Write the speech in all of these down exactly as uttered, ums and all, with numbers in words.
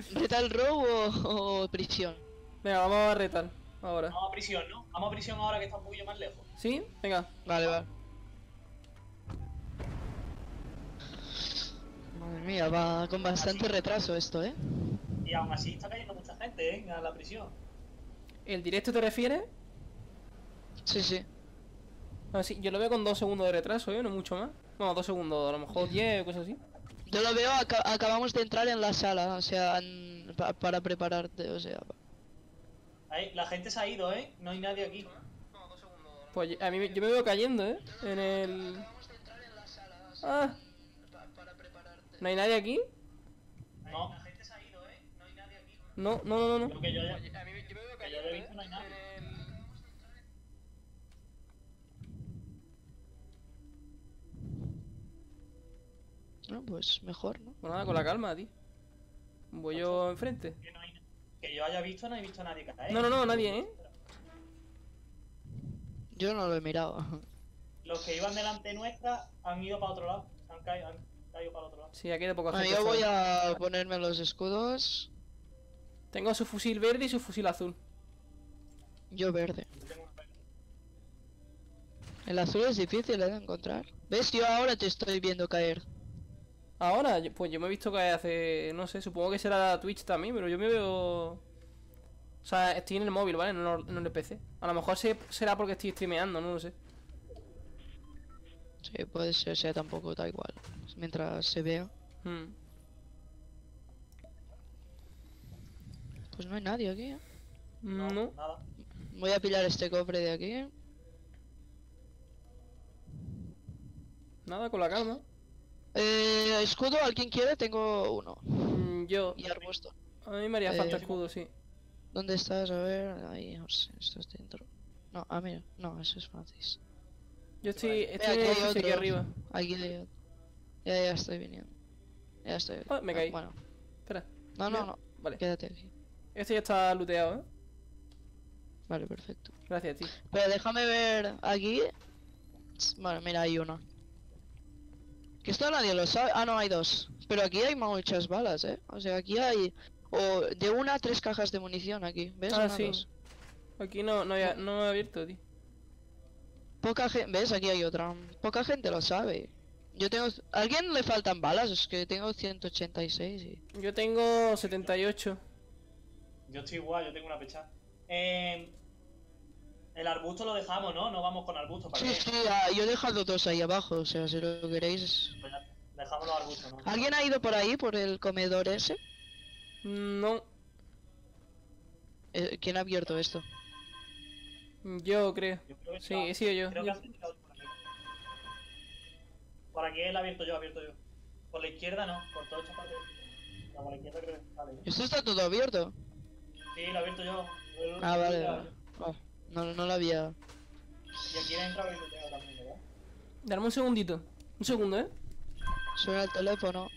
¿Retal row o, o prisión? Venga, vamos a retar ahora. Vamos a prisión, ¿no? Vamos a prisión ahora que está un poquillo más lejos. ¿Sí? Venga. Vale, vale. Madre mía, va con bastante Así. retraso esto, ¿eh? Y aún así está cayendo mucha gente, ¿eh? A la prisión. ¿El directo te refieres? Sí, sí. Ah, sí, yo lo veo con dos segundos de retraso, ¿eh? No mucho más. Bueno, dos segundos, a lo mejor diez o cosas así. Yo lo veo, aca acabamos de entrar en la sala, o sea, en- pa para prepararte, o sea... Ahí, la gente se ha ido, ¿eh? No hay nadie aquí. Pues yo- a mí me- yo me veo cayendo, ¿eh? En el... Ah, ¿no hay nadie aquí? No. No, no, no, no, Lo no. que yo ya... A mí yo me veo que yo he visto no hay nada. No, pues mejor, ¿no? Pues nada, con la calma, tío. Voy yo enfrente. Que, no hay... que yo haya visto, no he visto a nadie caer. No, no, no, nadie, ¿eh? Yo no lo he mirado. Los que iban delante nuestra han ido para otro lado. Han caído, han caído para otro lado. Sí, aquí hay de poca Bueno, gente. yo voy ¿sabes? a ponerme los escudos. Tengo su fusil verde y su fusil azul. Yo verde. Yo tengo una pena. El azul es difícil ¿eh? de encontrar. ¿Ves? Yo ahora te estoy viendo caer. Ahora, yo- pues yo me he visto caer hace... No sé, supongo que será Twitch también, pero yo me veo... O sea, estoy en el móvil, ¿vale? No, no en el P C. A lo mejor se- será porque estoy streameando, no lo sé. Sí, puede ser, o sea, tampoco da igual. Mientras se vea. Hmm. Pues no hay nadie aquí, ¿eh? No, No. nada. Voy a pillar este cofre de aquí. Nada, con la calma. Eh, escudo, ¿alguien quiere? Tengo uno. Mm, yo... Y arbusto. A mí me haría Eh, falta escudo, sí. ¿Dónde estás? A ver, ahí, no sé, estás dentro. No, ah, mira, no, eso es Francis. Yo estoy... Ve, Estoy en el hay edificio aquí otro. arriba. Aquí hay otro. Ya, ya estoy viniendo. Ya estoy. Ah, me caí. Bueno, Espera. no, no, Mira. no. Vale. Quédate aquí. Este ya está looteado, ¿eh? Vale, perfecto. Gracias, tío. Pero déjame ver aquí. Bueno, mira, hay uno. Que esto nadie lo sabe. Ah, no, hay dos. Pero aquí hay muchas balas, ¿eh? O sea, aquí hay... O de una a tres cajas de munición aquí. ¿Ves? Ah, Una, sí. dos. Aquí no, no, había, no he abierto, tío. Poca gente... ¿Ves? Aquí hay otra. Poca gente lo sabe. Yo tengo... ¿A alguien le faltan balas? Es que tengo ciento ochenta y seis y... Yo tengo setenta y ocho. Yo estoy igual, yo tengo una pecha. Eh, el arbusto lo dejamos, ¿no? No vamos con arbusto. ¿Para Sí, qué? sí, ah, yo he dejado dos ahí abajo. O sea, si lo queréis... Pues ya, dejamos los arbustos, ¿no? ¿Alguien ha ido por ahí, por el comedor ese? No, Eh, ¿Quién ha abierto esto? yo creo. Yo creo que Sí, está- he sido yo. Creo que Yo- has tirado por aquí. Por aquí él ha abierto yo, abierto yo. Por la izquierda no, por toda esta parte. No, por la izquierda creo que vale. ¿Esto está todo abierto? Sí, lo he abierto yo. Yo- Ah, yo- vale, yo- vale. Oh, no, no lo había... Y aquí dentro habéis looteado también, ¿verdad? Dame un segundito. Un segundo, ¿eh? Suena el teléfono.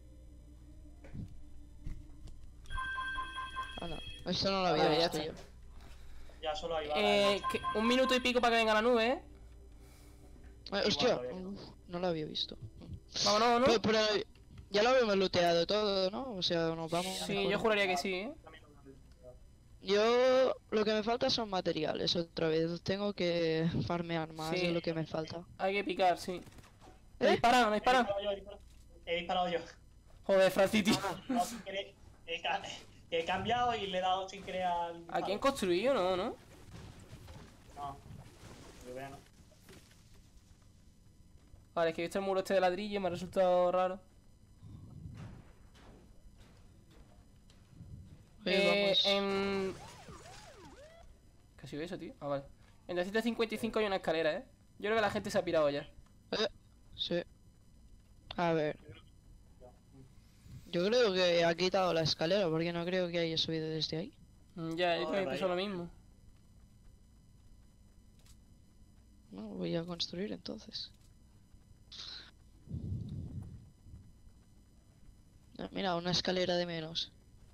Ah, no. Esto no lo había Vale, ya visto está. yo. Ya solo hay balas. Eh, que- un minuto y pico para que venga la nube, ¿eh? Eh, hostia, todavía queda. uf, no lo había visto. Vámonos, ¿no? Pero, pero ya lo habíamos looteado todo, ¿no? O sea, nos vamos... Sí, mejor. yo juraría que sí, ¿eh? También lo he looteado. Yo... Lo que me falta son materiales, otra vez. Tengo que farmear más Sí. de lo que me falta. Hay que picar, sí. ¿Eh? ¿Me disparan? ¿Me He disparan? disparado yo, he disparado. He disparado yo. Joder, Franciti. No, sin querer. He, ca- he cambiado y le he dado sin querer al. ¿Aquí han construido, no? ¿No? No. Yo vea, no. Vale, es que he visto el muro este de ladrillo y me ha resultado raro. Oye, Eh, vamos. en... ¿Qué ha sido eso, tío? Ah, vale. En la ciento cincuenta y cinco hay una escalera, ¿eh? Yo creo que la gente se ha pirado ya. Eh, sí. A ver. Yo creo que ha quitado la escalera porque no creo que haya subido desde ahí. Mm, Ya, yo No, también de pienso ahí. lo mismo. No, voy a construir entonces. Ah, mira, una escalera de menos.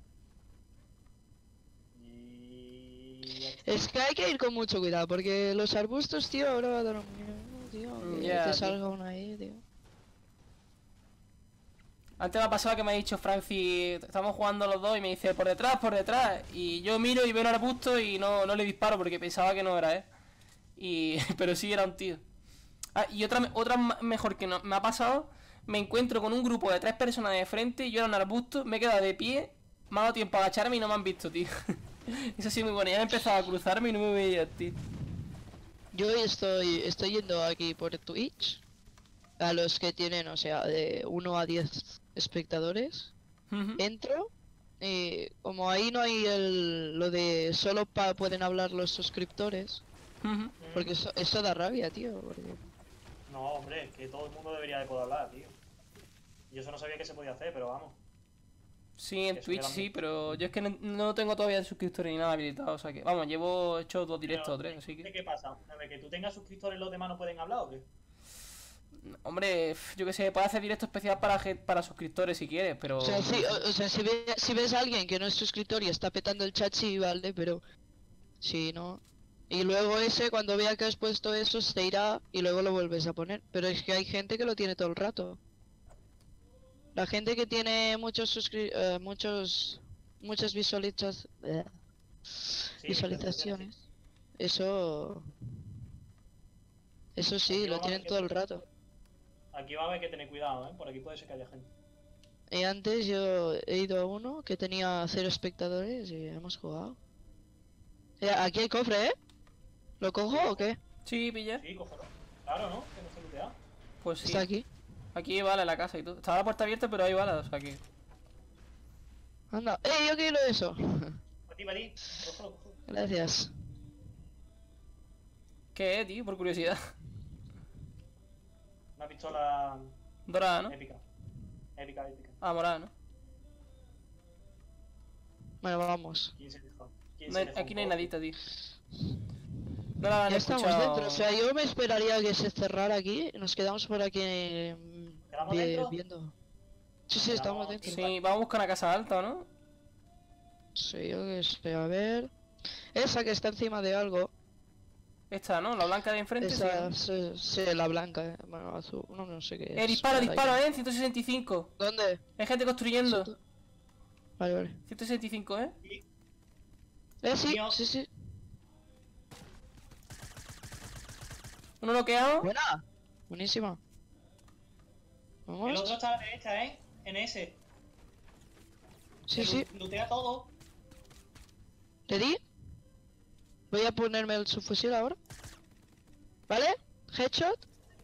Y. Es que hay que ir con mucho cuidado porque los arbustos, tío, ahora va a dar un miedo, tío. Mm, Que ya, te tío. salga uno ahí, tío. Antes me ha pasado que me ha dicho Francis, estamos jugando los dos y me dice por detrás, por detrás. Y yo miro y veo un arbusto y no, no le disparo porque pensaba que no era él. Y... pero sí era un tío. Ah, y otra, otra mejor que no, me ha pasado, me encuentro con un grupo de tres personas de frente y yo era un arbusto, me he quedado de pie, me ha dado tiempo a agacharme y no me han visto, tío. Eso sí muy bueno, ya he empezado a cruzarme y no me veía, tío. Yo estoy, estoy yendo aquí por Twitch a los que tienen, o sea, de uno a diez espectadores. Ujú. Entro y como ahí no hay el, lo de solo pa pueden hablar los suscriptores, Ujú. porque eso, eso da rabia, tío. Porque... No, hombre, es que todo el mundo debería de poder hablar, tío. Yo eso no sabía que se podía hacer, pero vamos. Sí, en Eso Twitch queda sí, muy- pero yo es que no, no tengo todavía suscriptores ni nada habilitado, o sea que, vamos, llevo hecho dos directos o Pero, tres, así que... ¿qué pasa? A ver, que tú tengas suscriptores los demás no pueden hablar o qué? Hombre, f- yo que sé, puedes hacer directo especial para, gen- para suscriptores si quieres, pero... O sea, sí, o, o sea, si, ve- si ves a alguien que no es suscriptor y está petando el chat, sí, vale, pero... Sí, no. Y luego ese, cuando vea que has puesto eso, se irá y luego lo vuelves a poner. Pero es que hay gente que lo tiene todo el rato. La gente que tiene muchos suscri eh, muchos... Muchas visualizas... eh, Sí, visualizaciones. Eso... Eso sí, Aquí lo vamos a tienen ver todo qué- el rato. Aquí va a haber que tener cuidado, ¿eh? Por aquí puede ser que haya gente. Y antes yo he ido a uno que tenía cero espectadores y hemos jugado. Eh, aquí hay cofre, ¿eh? ¿Lo cojo o qué? Sí, pilla. Sí, cógelo. Claro, ¿no? Que no se lootea. Pues sí. Está aquí. Aquí hay balas en la casa y todo. Estaba la puerta abierta, pero hay balas, o sea que... Anda. ¡Eh, yo quiero eso! Para ti, para ti. Cógelo, cógelo. Gracias. ¿Qué es, tío? Por curiosidad. Una pistola Dorada, ¿no? épica. Épica, épica. Ah, morada, ¿no? Bueno, vamos. ¿Quién se dejó? ¿Quién No se hay- dejó aquí un no hay poco? nadita, tío. No la han Ya estamos escuchado. dentro. O sea, yo me esperaría que se cerrara aquí y nos quedamos por aquí mm, ¿Quedamos vi- dentro? viendo. Sí, sí, estamos Quedamos- dentro. Sí, vamos a buscar una casa alta, ¿no? Sí, yo que sé, a ver. Esa que está encima de algo. Esta, ¿no? La blanca de enfrente. sí, Esa, ¿no? sí, sí, la blanca, eh. Bueno, azul. No, no sé qué es. Eh, dispara, Por ahí. dispara, ¿eh? ciento sesenta y cinco. ¿Dónde? Hay gente construyendo. Sí, tú- Vale, vale. ciento sesenta y cinco, ¿eh? Eh, sí, Mío. sí, sí. Uno noqueado. Buena. Buenísima. El Vamos. otro está a la derecha, ¿eh? En ese. Sí, Que sí. lu- Lootea todo. ¿Le di? Voy a ponerme el subfusil ahora. ¿Vale? Headshot.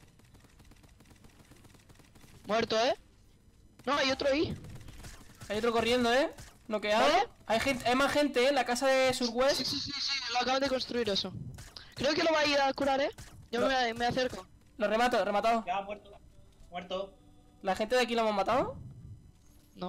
Muerto, ¿eh? No, hay otro ahí. Hay otro corriendo, ¿eh? Noqueado. ¿Vale? Hay gente, hay más gente, ¿eh? En la casa de Surwest. Sí, sí, sí, sí, lo acaban de construir eso. Creo que lo va a ir a curar, ¿eh? Yo No. me, me acerco. Lo remato, rematado. Ya, muerto. Muerto. ¿La gente de aquí la hemos matado? No.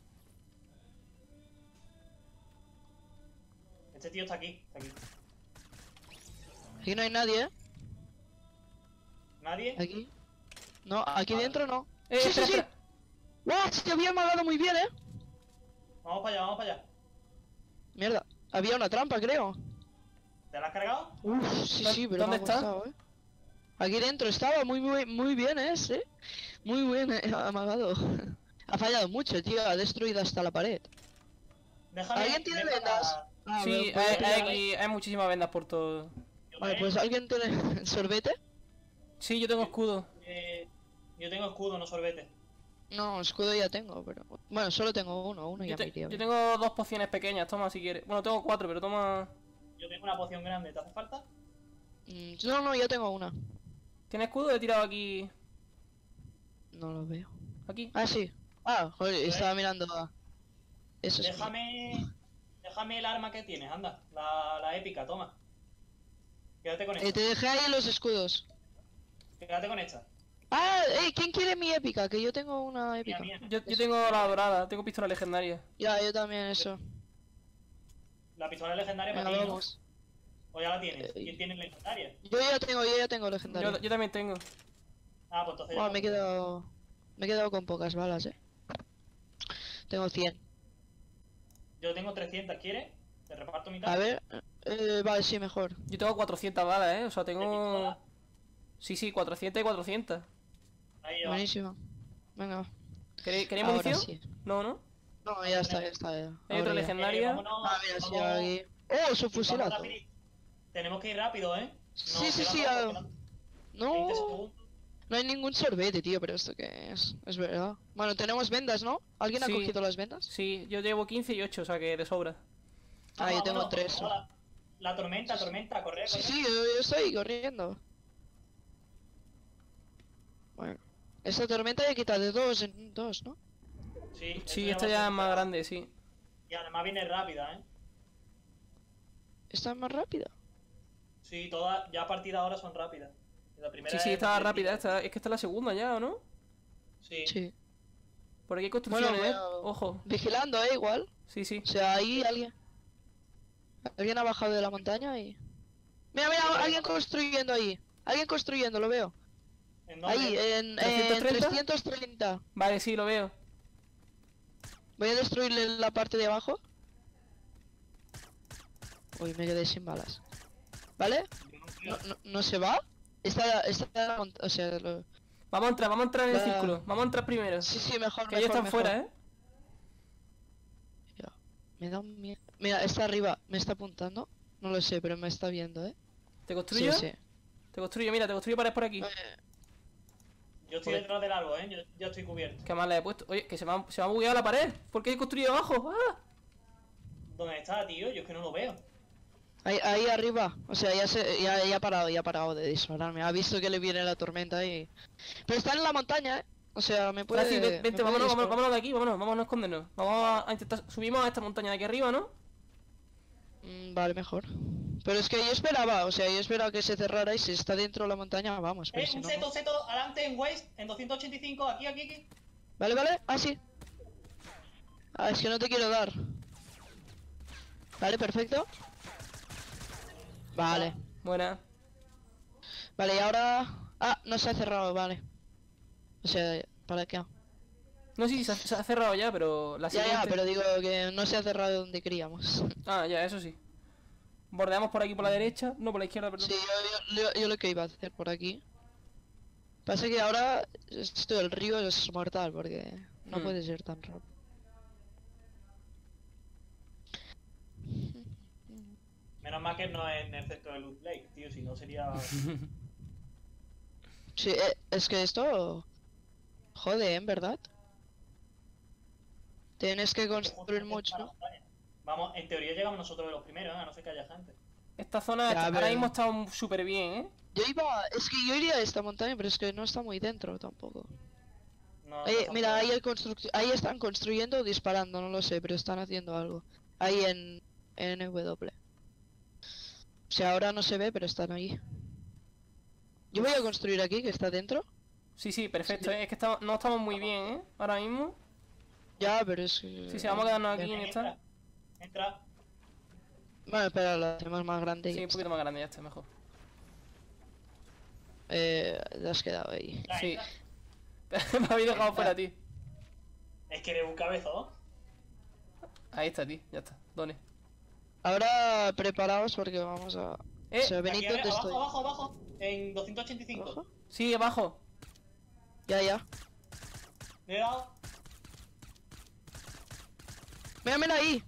Este tío está aquí. Está aquí. Aquí no hay nadie, ¿eh? ¿Nadie? Aquí. No, aquí Vale. dentro no. Eh, sí, sí, espera, sí. espera. ¡Wow! Se había amagado muy bien, ¿eh? Vamos para allá, vamos para allá. Mierda. Había una trampa, creo. ¿Te la has cargado? Uf, sí, ¿Dó- sí, pero dónde me ha está? costado, ¿eh? Aquí dentro estaba muy, muy, muy bien ese. Muy bien, eh, amagado. Ha fallado mucho, tío. Ha destruido hasta la pared. Déjame. ¿Alguien tiene deja- vendas? Ah, Sí, me- voy a hay, hay pillar. aquí, hay muchísimas vendas por todo. Yo Vale, también. pues ¿alguien tiene sorbete? Sí, yo tengo escudo. Eh, yo tengo escudo, no sorbete. No, escudo ya tengo, pero... Bueno, solo tengo uno, uno Yo, ya te- me iría yo bien. tengo dos pociones pequeñas, toma si quieres. Bueno, tengo cuatro, pero toma... Yo tengo una poción grande, ¿te hace falta? Mm, no, no, ya tengo una. ¿Tienes escudo? He tirado aquí... No lo veo. Aquí. Ah, sí. Ah, joder, estaba mirando a... Eso es... Déjame. Déjame el arma que tienes, anda. La, la épica, toma. Quédate con Eh, esta. te dejé ahí los escudos. Quédate con esta. Ah, ey, ¿quién quiere mi épica? Que yo tengo una Mía, épica. mía. Yo, yo tengo la dorada, tengo pistola legendaria. Ya, yo también eso. La pistola legendaria Venga, para ti, ¿no? vamos. ¿O ya la tienes? Eh, ¿Quién tiene legendaria? Yo ya tengo, yo ya tengo legendario. Yo, yo también tengo. Ah, pues entonces. ya Bueno, me he puedo. quedado... Me he quedado con pocas balas, eh. Tengo cien. Yo tengo trescientas, ¿quieres? Te reparto mitad. A ver... Eh, vale, sí, mejor. Yo tengo cuatrocientas balas, ¿eh? O sea, ¿De tengo... pistola? Sí, sí, cuatrocientas y cuatrocientas. Ahí va. Buenísimo. Venga. ¿Queréis, ¿queréis Ahora munición? sí. No, ¿no? No, ya está, ya está. Ya. Hay Ahora otra ya. legendaria. Eh, vámonos, Ah, mira, sí, vamos- aquí. ¡Oh, su vamos fusilazo! rapidito. Tenemos que ir rápido, ¿eh? Sí, Nos sí, quedan sí, dos, ah, nos quedan No, veinte segundos. no hay ningún sorbete, tío, pero esto qué es, es verdad. Bueno, tenemos vendas, ¿no? ¿Alguien Sí. ha cogido las vendas? Sí, yo llevo quince y ocho, o sea que de sobra. Ah, yo Vamos, tengo vámonos, tres. vamos a La, la tormenta, tormenta, correr, Sí, correr. sí, yo, yo estoy corriendo. Bueno, esta tormenta ya quita de dos en dos, ¿no? Sí, esto Sí, ya esta va a ya ser es más complicado. grande, sí. Y además viene rápida, ¿eh? Esta es más rápida. Sí, todas, ya a partir de ahora son rápidas. La primera Sí, sí, es estaba del rápida. día. Esta, es que esta es la segunda ya, ¿o no? Sí. Sí. Por aquí hay construcciones, Bueno, ¿eh? pero- Ojo. Vigilando, ¿eh? Igual. Sí, sí. O sea, ahí alguien... Alguien ha bajado de la montaña y... Mira, mira, alguien construyendo ahí. Alguien construyendo, lo veo. ¿En dónde? Ahí, en, en ¿trescientos treinta? trescientos treinta. Vale, sí, lo veo. Voy a destruirle la parte de abajo. Uy, me quedé sin balas. ¿Vale? Yo no No, no, no se va. Está, está, o sea, lo- Vamos a entrar, vamos a entrar en el Va. círculo. Vamos a entrar primero. sí, sí, mejor, Que ellos mejor, están mejor. fuera, ¿eh? Ya, me da un miedo. Mira, está arriba, me está apuntando. No lo sé, pero me está viendo, ¿eh? ¿Te Sí, construyo? sí. Te construyo, mira, te construyo pared por aquí. Eh, Yo estoy Joder. detrás del árbol, ¿eh? Yo, yo estoy cubierto. Qué mal le he puesto. Oye, que se me ha, se me ha bugueado la pared. ¿Por qué he construido abajo? ¡Ah! ¿Dónde está, tío? Yo es que no lo veo. ahí, ahí arriba. O sea, ya, se, ya, ya ha parado, ya ha parado de dispararme. Ha visto que le viene la tormenta y... Pero está en la montaña, ¿eh? O sea, me puede... Francis, ven- me vente, puede vámonos, vámonos, disparar. vámonos de aquí, vámonos, vámonos a escondernos. Vamos a, a intentar. Subimos a esta montaña de aquí arriba, ¿no? Mm, vale, mejor. Pero es que yo esperaba, o sea, yo esperaba que se cerrara y si está dentro de la montaña, vamos. Pero Eh, si un no, seto, no. seto, adelante en Waste, en doscientos ochenta y cinco, aquí, aquí, aquí. Vale, vale, ah, sí. Ah, es que no te quiero dar. Vale, perfecto. Vale. Buena. Vale, y ahora... Ah, no se ha cerrado, vale. O sea, ¿para qué? No, sí, se ha, se ha cerrado ya, pero la Ya, siguiente. ya, pero digo que no se ha cerrado donde queríamos. Ah, ya, eso sí. Bordeamos por aquí por la derecha, no por la izquierda, perdón. Sí, yo, yo, yo lo que iba a hacer por aquí. Pasa que ahora esto del río es mortal porque no Hmm. puede ser tan rápido. Menos mal que no es en el centro de Loot Lake, tío, si no sería... Sí, eh, es que esto jode, ¿en verdad? Tienes que construir mucho. Vamos, en teoría llegamos nosotros de los primeros, ¿eh? A no ser que haya gente. Esta zona Ya, está- ahora pero- mismo está súper bien, ¿eh? Yo iba, es que yo iría a esta montaña, pero es que no está muy dentro tampoco. No, Ahí, no son mira, todos. ahí, hay construc- ahí están construyendo o disparando, no lo sé, pero están haciendo algo. Ahí en, en W. O sea, ahora no se ve, pero están ahí. Yo voy a construir aquí, que está dentro. Sí, sí, perfecto, Sí. ¿eh? Es que estamos- no estamos muy bien, ¿eh? Ahora mismo. Ya, pero es que... Sí, sí, vamos a quedarnos aquí Bien. en Entra, esta. entra. Bueno, espera, lo hacemos más grande. y Sí, ya un poquito más grande, ya está, mejor. está. Eh, te has quedado ahí. entra, Sí. entra. Me habéis dejado fuera, tío. Es que eres un cabezón. Ahí está, tío, ya está. Done. Ahora preparaos porque vamos a... Eh, o sea, venid Aquí, donde abajo, estoy. abajo, abajo. En doscientos ochenta y cinco. ¿Abajo? Sí, abajo. Ya, ya. Le he dado. Mira, mira ahí.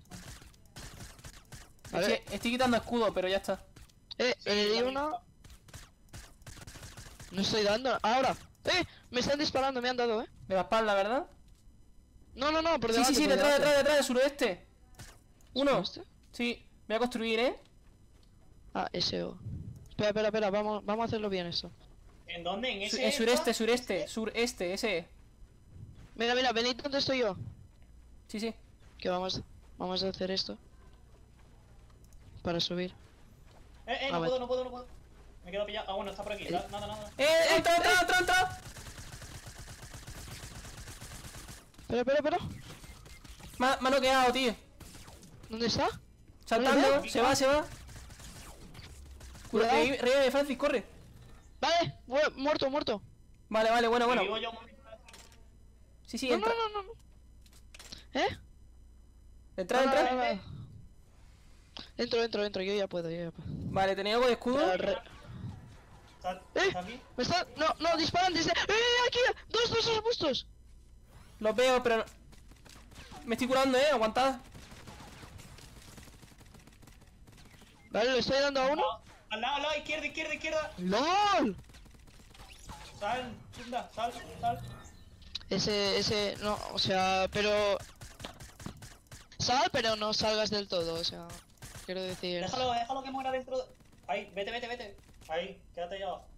Vale. Estoy, estoy quitando escudo, pero ya está. Eh, Sí, le di ya uno. mismo. No estoy dando. Ahora. Eh, me están disparando, me han dado, eh. De la espalda, ¿verdad? No, no, no, por Sí, delante. sí, sí, por detrás, delante. detrás, detrás, del suroeste. Uno. ¿Este? Sí, voy a construir, ¿eh? Ah, S O. Espera, espera, espera, vamos, vamos a hacerlo bien esto. ¿En dónde? ¿En Su- ese? en sureste, esta? sureste, sureste, ese. Mira, mira, venid donde estoy yo. Sí, sí. Que vamos, vamos a hacer esto. Para subir. Eh, eh, A no ver. puedo, no puedo, no puedo. Me he quedado pillado. Ah, bueno, está por aquí. Nada, nada, nada. ¡Eh, entra, entra, entra, entra! Espera, espera, espera. Me ha, me ha noqueado, tío. ¿Dónde está? Saltando, veo. se va, se va. Cuidado. Revive, revive, Francis, corre. Vale, mu- muerto, muerto. Vale, vale, bueno, bueno. Me vivo yo un momento. Sí, sí, No, no, entra. no, no, no. ¿Eh? Entra, No, no, entra. no, no. Entro, entro, entro, yo ya puedo, yo ya puedo. Vale, ¿tenía algo de escudo? Espera, re- ¿Está, ¿Eh? está aquí? Me están... No, no, disparan desde... ¡Eh, aquí! ¡Dos, dos arbustos! Los veo, pero... no- Me estoy curando, eh, aguantad. Vale, le estoy dando a uno. Al lado, al lado, izquierda, izquierda, izquierda. ¡LOL! Sal, chunda, sal, sal. Ese, ese, no, o sea, pero... Sal, pero no salgas del todo, o sea... Quiero decir... Déjalo, déjalo que muera dentro. Ahí, vete, vete, vete. Ahí, quédate ya abajo.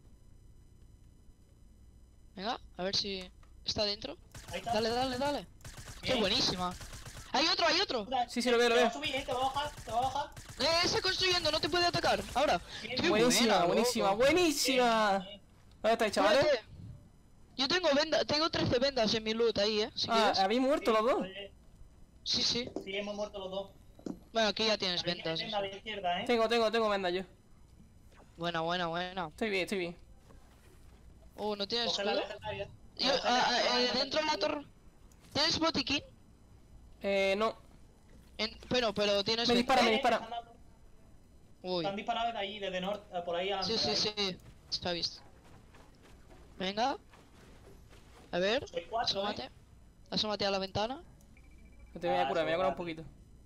Venga, a ver si... ¿Está dentro? Ahí está. Dale, dale, dale. ¡Qué Bien. buenísima! ¡Hay otro, hay otro! Chunda, Sí, sí, lo veo, lo Te va veo. a subir, eh, te va a bajar, te va a bajar. ¡Eh, está construyendo! ¡No te puede atacar! ¡Ahora! Bien, ¡Qué Buenísima, buena, buenísima, loco! buenísima. Bien, bien. ¿Dónde estáis, chavales? Espérate. Yo tengo venda, tengo trece vendas en mi loot ahí, eh, si Ah, quieres. ¿habéis muerto los dos? Oye, Sí, sí. sí, hemos muerto los dos. Bueno, aquí ya tienes Aquí vendas. tienes la de izquierda, eh. Tengo, tengo, tengo venda yo. Buena, buena, buena. Estoy bien, estoy bien. Oh, ¿no tienes Coge la escudo? legendaria. Yo, ah, ah, eh, dentro de la torre... ¿Tienes botiquín? Eh, no. En... Pero, pero tienes... Me dispara, me Eh, dispara. están dando- Uy. Están disparando desde ahí, desde norte, eh, por ahí a Sí, sí, sí. Está visto. Venga. A ver. Soy cuatro, Asómate. eh. Asómate a la ventana. Te voy a Ah, curar, me voy a curar un vale. poquito.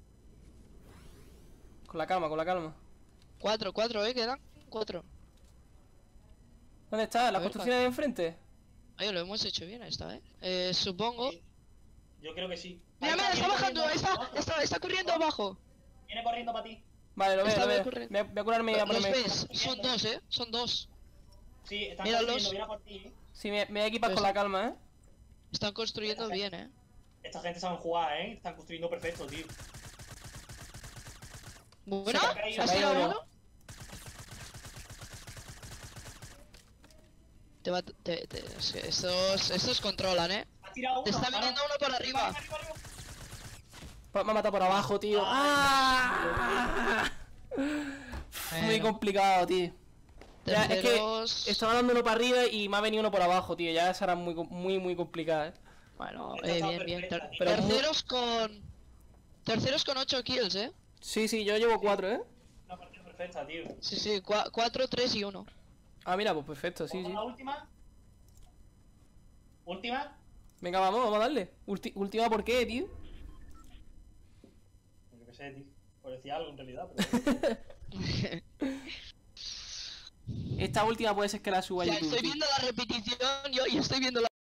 Con la calma, con la calma. Cuatro, cuatro, eh, quedan cuatro. ¿Dónde está? A ¿Las ver, construcciones de enfrente? Oye, lo hemos hecho bien esta, eh. Eh, supongo. Sí. Yo creo que sí. Mira, Ahí mira, está viene bajando, corriendo, está, abajo. está, está corriendo abajo. Viene corriendo para ti. Vale, lo veo, Está lo bien, veo. corre. Voy a, voy a curarme y voy a ¿Los ponerme... ves? Son dos, eh. Son dos. Sí, están Míralos. corriendo, mira por ti, eh. Sí, me, me voy a equipar Pues- con la calma, ¿eh? Están construyendo bien, eh. Esta gente sabe jugar, eh. Están construyendo perfecto, tío. Bueno, Se ha caído, ¿has se ha tirado caído. uno? Te va, te, te, es que estos, estos controlan, eh. Ha tirado uno. Te está ah, no. viniendo uno por arriba. Arriba, arriba, arriba. Pa- Me ha matado por abajo, tío. ¡Ah! Muy Bueno. complicado, tío. Ya, es que Terceros... estaba dando uno para arriba y me ha venido uno por abajo, tío. Ya será muy, co- muy, muy complicado, ¿eh? Bueno, Esta eh, está bien, bien. perfecta, Ter- tío. Pero muy- terceros con... Terceros con ocho kills, eh. Sí, sí, yo llevo cuatro, ¿eh? Una partida perfecta, tío. Sí, sí, cua- cuatro, tres y uno. Ah, mira, pues perfecto, sí, ¿Vamos sí. a la última? ¿Última? Venga, vamos, vamos a darle. Ulti- última, ¿por qué, tío? Yo qué sé, tío. Por decir algo en realidad, pero... Esta última puede ser que la suba a Ya YouTube, estoy tío. viendo la repetición, yo, yo estoy viendo la